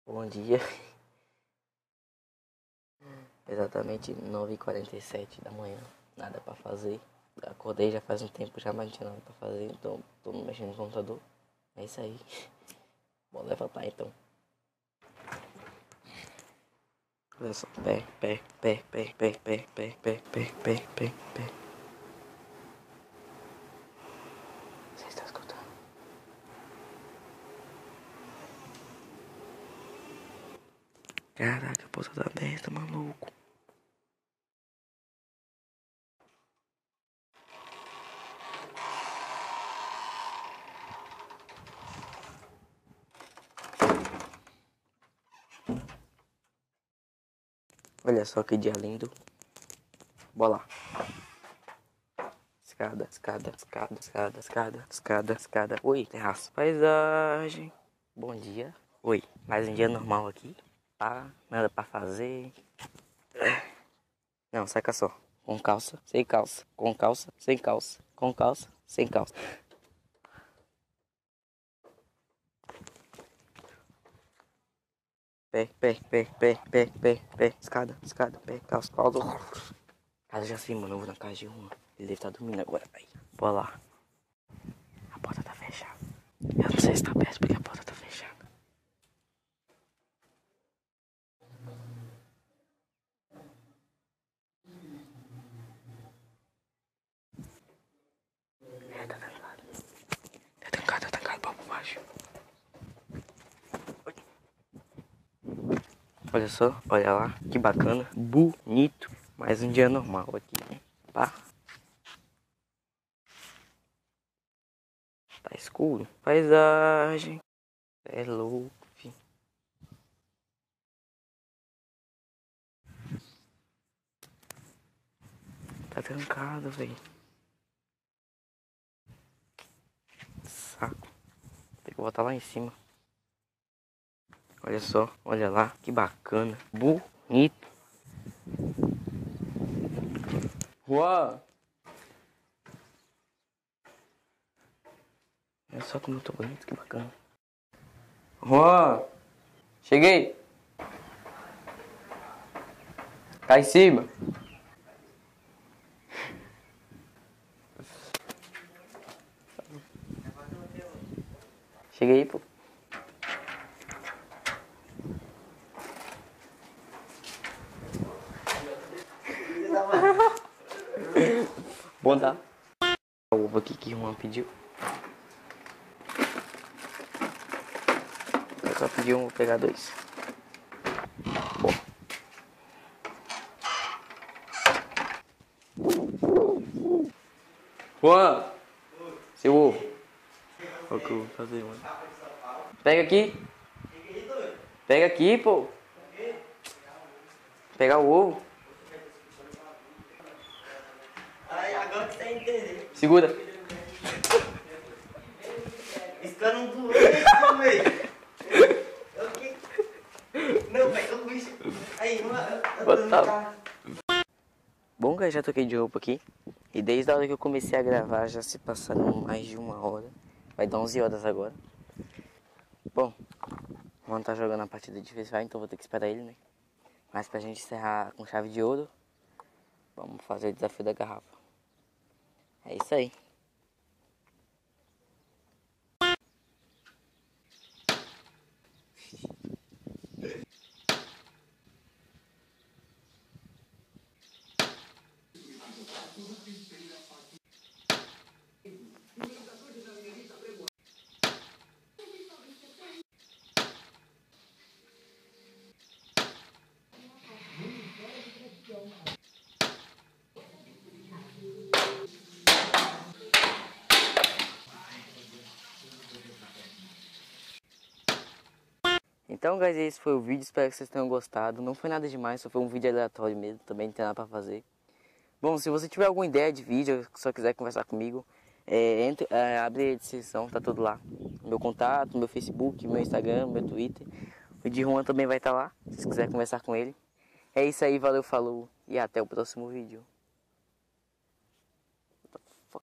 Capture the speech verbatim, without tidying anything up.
Bom dia. Exatamente nove e quarenta e sete da manhã. Nada pra fazer. Acordei já faz um tempo já, mas não tinha nada pra fazer. Então tô mexendo no computador. É isso aí. Vou levantar então. Olha só. Pé, pé, pé, pé, pé, pé, pé, pé, pé, pé, pé, pé. Você está escutando? Caraca, a porta tá aberta, maluco. Olha só que dia lindo. Bora lá. Escada, escada, escada, escada, escada, escada, escada. Oi, terraço. Paisagem. Bom dia. Oi, mais um dia normal aqui. Tá, nada pra fazer. Não, saca só. Com calça, sem calça. Com calça, sem calça. Com calça, sem calça. Pé, pé, pé, pé, pé, pé, pé. Escada, escada, pé, calça, calça. Casa já assim, mano. Eu vou na casa de uma. Ele deve estar dormindo agora. Aí, bora lá. A porta tá fechada. Eu não sei se tá aberta porque a porta tá fechada. É, tá trancado. Tá trancado, tá trancado, pau por baixo. Olha só, olha lá, que bacana, bonito. Mais um dia normal aqui, né? Pá. Tá escuro. Paisagem. É louco, filho. Tá trancado, velho. Saco. Tem que voltar lá em cima. Olha só, olha lá, que bacana. Bonito. Juan! Olha só como eu tô bonito, que bacana. Juan! Cheguei! Tá em cima! Cheguei, pô. Bom, tá? O ovo aqui que o Juan pediu. Eu só pedi um, vou pegar dois. Bom. Juan! Seu ovo. Olha o que eu vou fazer, mano. Pega aqui. Pega aqui, pô. Pegar o ovo. Aí agora que você entender. Segura. Esse cara não doeu, velho. Não, velho, o bicho. Aí, uma. Botar. Bom, que eu já troquei de roupa aqui. E desde a hora que eu comecei a gravar já se passaram mais de uma hora. Vai dar onze horas agora. Bom, o Juan tá jogando a partida de Free Fire, então vou ter que esperar ele, né? Mas pra gente encerrar com chave de ouro, vamos fazer o desafio da garrafa. É isso aí. Então, guys, esse foi o vídeo. Espero que vocês tenham gostado. Não foi nada demais, só foi um vídeo aleatório mesmo. Também não tem nada pra fazer. Bom, se você tiver alguma ideia de vídeo, só quiser conversar comigo, é, entre, é, abre a descrição, tá tudo lá. Meu contato, meu Facebook, meu Instagram, meu Twitter. O de Juan também vai estar lá, se quiser conversar com ele. É isso aí, valeu, falou e até o próximo vídeo.